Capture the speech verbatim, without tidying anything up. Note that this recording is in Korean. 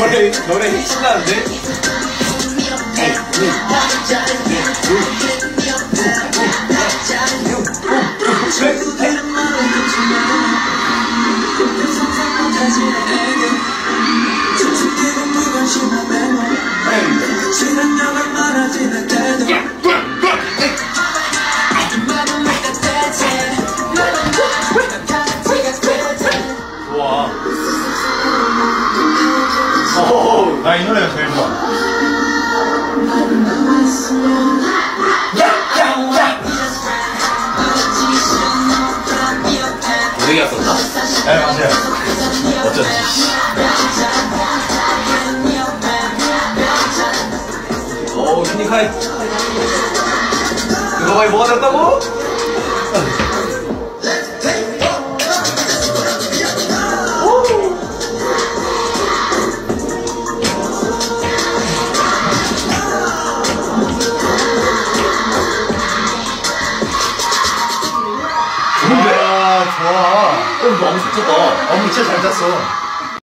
노래, 노래 힘 신나는데? 좋아. 오, 나 이 노래가 제일 좋아. 우리가 썼나? 네, 맞아요. 어쩐지. 오, 휴니카이. 그거 많이 뭐가 됐다고? 아, 좋아. 어, 너무 좋다. 어, 진짜 잘 짰어.